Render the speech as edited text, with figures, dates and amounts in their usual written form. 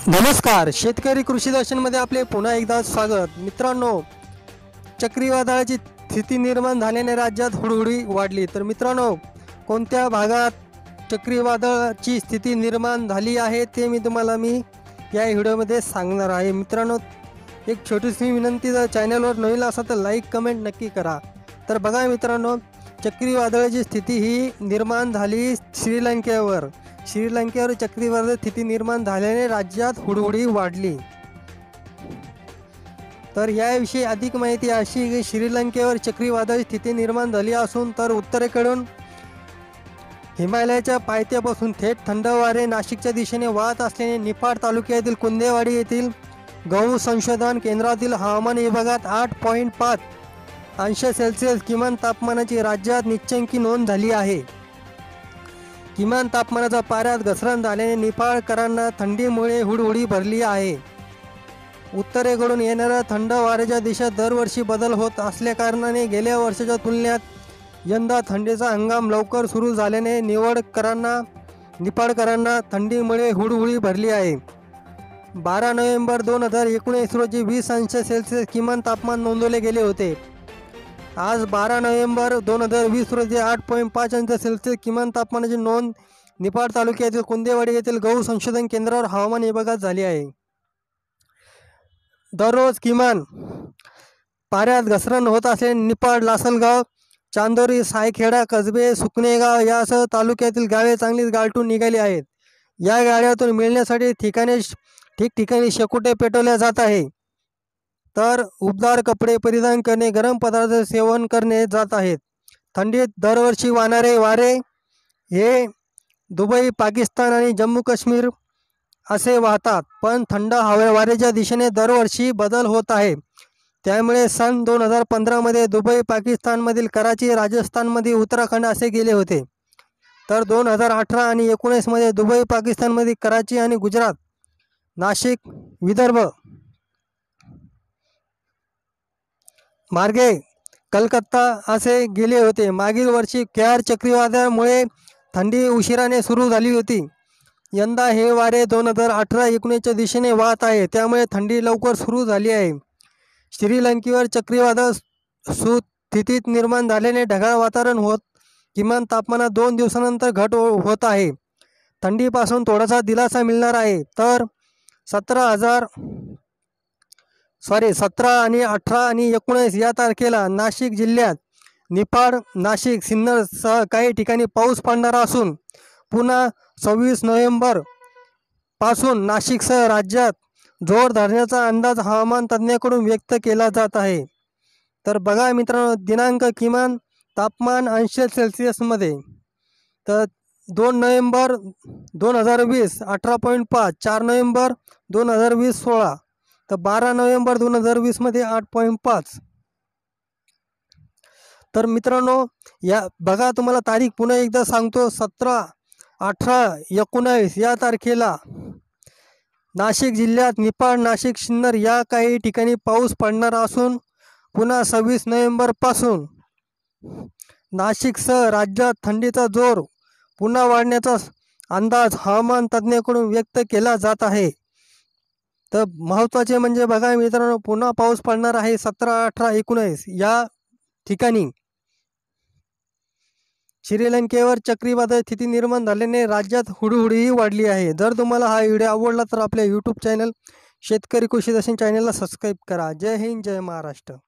नमस्कार, शेतकरी कृषी दर्शनमध्ये आपले पुन्हा एकदा स्वागत. मित्रांनो, चक्रीवादळाची स्थिती निर्माण झाल्याने राज्यात हुडहुडी वाढली. तर मित्रांनो, कोणत्या भागात चक्रीवादळाची स्थिती निर्माण झाली आहे ते मी या व्हिडिओमध्ये सांगणार आहे. मित्रांनो, एक छोटीशी विनंती, जर चॅनलवर नवीन असाल तर लाईक कमेंट नक्की करा. तर बघा मित्रांनो, चक्रीवादळाची स्थिती ही निर्माण झाली श्रीलंकेवर. श्रीलंकेवर चक्रीवादळ स्थिती निर्माण झाल्याने राज्यात हुडहुडी वाढली. तर याविषयी अधिक माहिती अशी की श्रीलंकेवर चक्रीवादळ स्थिती निर्माण झाली असून तर उत्तरेकडून हिमालयाच्या पायथ्यापासून थेट थंड वारे नाशिकच्या दिशेने वाहत असल्याने निफाड तालुक्यातील कुंदेवाडी येथील गहू संशोधन केंद्रातील हवामान विभागात 8.5 अंश सेल्सिअस किमान तापमानाची राज्यात निच्चंकी नोंद झाली आहे. किमान तापमानाचा पाऱ्यात घसरण झाल्याने निफाडकरांना थंडीमुळे हुडहुडी भरली आहे. उत्तरेकडून येणाऱ्या थंड वाऱ्याच्या दिशेत दरवर्षी बदल होत असल्याकारणाने गेल्या वर्षाच्या तुलनेत यंदा थंडीचा हंगाम लवकर सुरू झाल्याने निफाडकरांना थंडीमुळे हुडहुडी भरली आहे. 12 नोव्हेंबर 2019 रोजी 20 अंश सेल्सिअस किमान तापमान नोंदवले गेले होते. आज 12 नोव्हेंबर 2020 रोजी 8.5 अंश सेल्सिअस किमान तापमानाची नोंद निफाड तालुक्यातील कुंदेवाडी येथील गहू संशोधन केंद्रावर हवामान विभागात झाली आहे. दररोज किमान पाऱ्यात घसरण होत असल्याने निफाड, लासलगाव, चांदोरी, सायखेडा, कसबे, सुकणेगाव यासह तालुक्यातील गावे चांगलीच गारठून निघाली आहेत. या गाड्यातून मिळण्यासाठी ठिकठिकाणी शेकोटे पेटवल्या जात आहे. तर उबदार कपडे परिधान करणे, गरम पदार्थ सेवन करणे जात आहेत. थंडीत दरवर्षी वाहणारे वारे हे दुबई, पाकिस्तान आणि जम्मू काश्मीर असे वाहतात, पण थंड वाऱ्याच्या दिशेने दरवर्षी बदल होत आहे. त्यामुळे सन 2015 दुबई पाकिस्तानमधील कराची, राजस्थानमध्ये उत्तराखंड असे गेले होते. तर 2018 आणि 2019 दुबई पाकिस्तानमध्ये कराची आणि गुजरात, नाशिक, विदर्भ मार्गे कलकत्ता असे गेले होते. मागील वर्षी क्यार चक्रीवादळामुळे थंडी उशिराने सुरू झाली होती. यंदा हे वारे 2018-19च्या दिशेने वाहत आहे, त्यामुळे थंडी लवकर सुरू झाली आहे. श्रीलंकेवर चक्रीवादळ स्थितीत निर्माण झाल्याने ढगाळ वातावरण होत किमान तापमानात 2 दिवसानंतर घट होत आहे. थंडीपासून थोडासा दिलासा मिळणार आहे. तर 17 आणि 18 आणि 19 या तारखेला नाशिक जिल्ह्यात निफाड, नाशिक, सिन्नरसह काही ठिकाणी पाऊस पडणार असून पुन्हा 26 नोव्हेंबर पासून नाशिकसह राज्यात जोर धरण्याचा अंदाज हवामान तज्ज्ञांकडून व्यक्त केला जात आहे. तर बघा मित्रांनो, दिनांक किमान तापमान अंश सेल्सिअसमध्ये तर 2 नोव्हेंबर 2020 18.5, 4 नोव्हेंबर 2020 16, तर 12 नोव्हेंबर 2020 मध्ये 8.5. तर मित्रांनो, या बघा, तुम्हाला तारीख पुन्हा एकदा सांगतो. 17, 18, 19 या तारखेला नाशिक जिल्ह्यात निफाड, नाशिक, सिन्नर या काही ठिकाणी पाऊस पडणार असून पुन्हा 26 नोव्हेंबर पासून नाशिकसह राज्यात थंडीचा जोर पुन्हा वाढण्याचा अंदाज हवामान तज्ज्ञांकडून व्यक्त केला जात आहे. तर महत्त्वाचे म्हणजे बघा मित्रांनो, पुन्हा पाऊस पडणार आहे 17, 18, 19 या ठिकाणी. श्रीलंकेवर चक्रीवादळ स्थिती निर्माण झाल्याने राज्यात हुडहुडीही वाढली आहे. जर तुम्हाला हा व्हिडिओ आवडला तर आपल्या यूट्यूब चॅनल शेतकरी कृषी दर्शन चॅनलला सबस्क्राईब करा. जय हिंद, जय महाराष्ट्र.